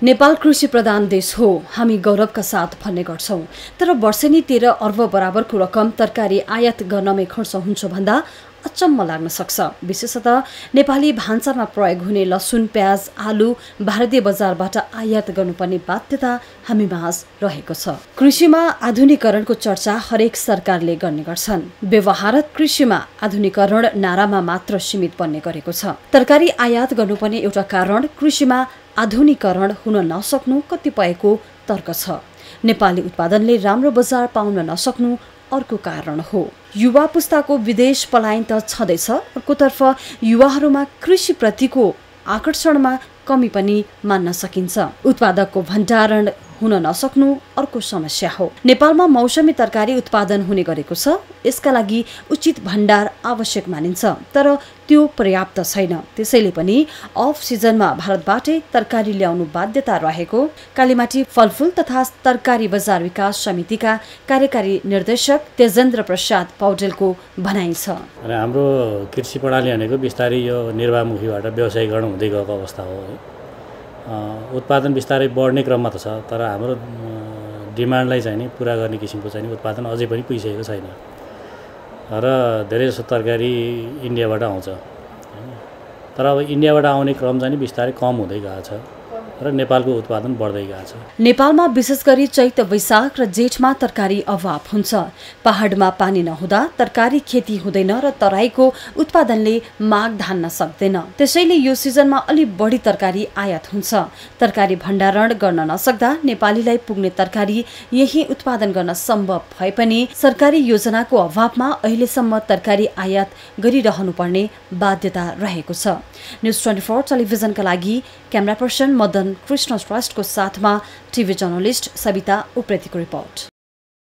नेपाल कृषि प्रधान देश हो, हामी गौरवका साथ भन्ने गर्छौं। तर वर्षेनी 13 अर्ब बराबरको रकम तरकारी आयात गर्नमै खर्च हुन्छ भन्दा अचम्म लाग्न सक्छ। विशेषतः नेपाली भान्सामा प्रयोग हुने लसुन, प्याज, आलु भारतीय बजारबाट आयात गर्नुपर्ने बाध्यता हामीमाझ रहेको छ। कृषिमा आधुनिकीकरणको चर्चा हरेक सरकारले गर्ने गर्छन्। व्यवहारत कृषिमा आधुनिकीकरण नारामा मात्र सीमित बन्ने गरेको छ। तरकारी आयात गर्नुपर्ने एउटा कारण कृषिमा आधुनिकीकरण हुन नसक्नु कतिपयको तर्क छ। नेपाली उत्पादनले राम्रो बजार पाउन नसक्नु अर्को कारण हो। युवा पुस्ताको विदेश पलायन त छँदैछ, अर्कोतर्फ युवाहरूमा कृषिप्रतिको आकर्षणमा कमी पनि मान्न सकिन्छ। उत्पादकको भण्डारण हुन नसक्नु अर्को समस्या हो। नेपालमा मौसमी तरकारी उत्पादन हुने गरेको छ, यसका लागि उचित भण्डार आवश्यक मानिन्छ, तर त्यो पर्याप्त छैन। त्यसैले पनि अफ सिजनमा भारतबाटै तरकारी ल्याउनु बाध्यता रहेको कालीमाटी फलफुल तथा तरकारी बजार विकास समितिका कार्यकारी निर्देशक तेजेन्द्र प्रसाद पौडेलको भनाइ छ। हाम्रो कृषि प्रणाली भनेको बिस्तारै यो निर्वाहमुखीबाट व्यवसायीकरण हुँदै गएको अवस्था हो। उत्पादन बिस्तारै बढ्ने क्रममा त छ, तर हाम्रो डिमान्डलाई चाहिँ नि पुरा गर्ने किसिमको चाहिँ उत्पादन अझै पनि पुगिसकेको छैन र धेरैजसो तरकारी इन्डियाबाट आउँछ। तर अब इन्डियाबाट आउने क्रम चाहिँ बिस्तारै कम हुँदै गएको छ र नेपालको उत्पादन बढ्दै गएको छ। नेपालमा विशेष गरी चैत, वैशाख र जेठमा तरकारी अभाव हुन्छ। पहाडमा पानी नहुँदा तरकारी खेती हुँदैन र तराईको उत्पादनले माग धान्न सक्दैन। त्यसैले यो सिजनमा अलि बढी तरकारी आयात हुन्छ। तरकारी भण्डारण गर्न नसक्दा नेपालीलाई पुग्ने तरकारी यही उत्पादन गर्न सम्भव भए पनि सरकारी योजनाको अभावमा अहिलेसम्म तरकारी आयात गरिरहनुपर्ने बाध्यता रहेको छ। न्युज 24 टेलिभिजनका लागि क्यामेरा पर्सन मदन कृष्ण श्रेष्ठको साथमा टिभी जर्नलिस्ट सविता उप्रेतीको रिपोर्ट।